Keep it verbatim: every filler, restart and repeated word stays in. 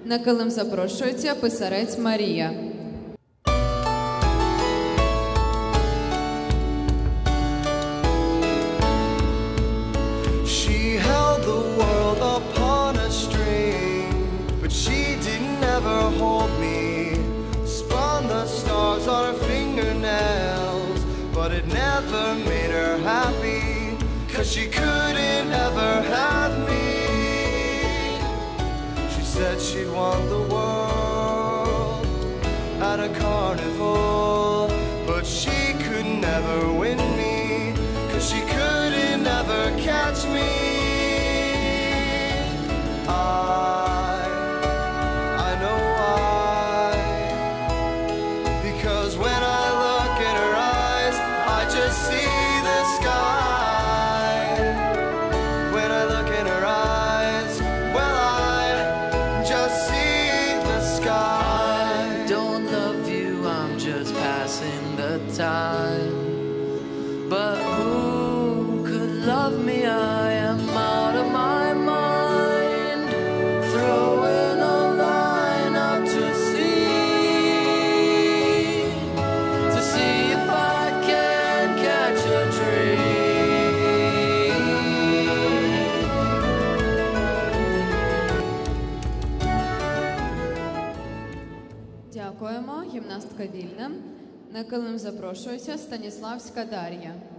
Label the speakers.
Speaker 1: На килим запрошується писарець Марія.
Speaker 2: She held the world upon a string, but she didn't ever hold me. Spun the stars on her fingernails, but it never made her happy, 'cause she couldn't ever have me. She said she'd won the world at a carnival, but she could never win me, 'cause she couldn't ever catch me. I, I know why, because when I look in her eyes, I just see the sky. When I look in her eyes, well, I just see the sky. I don't love you, I'm just passing the time. But who could love me? I am out of my mind, throwing a line out to sea, to see if I can catch a dream.
Speaker 1: Дякуємо. Гімнастка вільна. На килим запрошується Станіславська Дар'я.